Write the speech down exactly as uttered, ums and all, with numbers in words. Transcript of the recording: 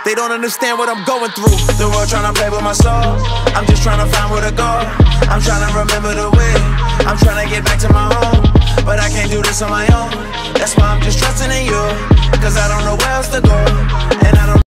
They don't understand what I'm going through. The world tryna play with my soul. I'm just tryna find where to go. I'm tryna remember the way. I'm tryna get back to my home, but I can't do this on my own. That's why I'm just trusting in you, cause I don't know where else to go. And I don't